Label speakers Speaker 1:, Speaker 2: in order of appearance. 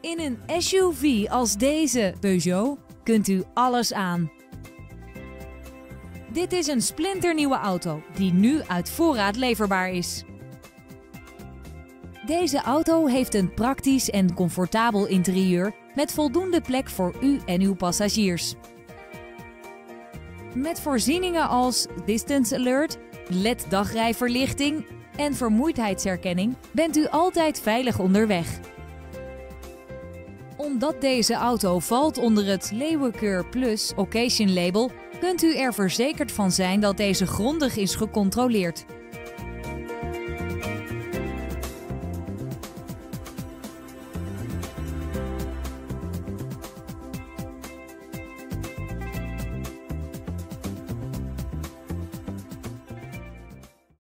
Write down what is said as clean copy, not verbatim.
Speaker 1: In een SUV als deze Peugeot kunt u alles aan. Dit is een splinternieuwe auto die nu uit voorraad leverbaar is. Deze auto heeft een praktisch en comfortabel interieur met voldoende plek voor u en uw passagiers. Met voorzieningen als Distance Alert, LED-dagrijverlichting en vermoeidheidsherkenning bent u altijd veilig onderweg. Omdat deze auto valt onder het Leeuwenkeur Plus Occasion Label, kunt u er verzekerd van zijn dat deze grondig is gecontroleerd.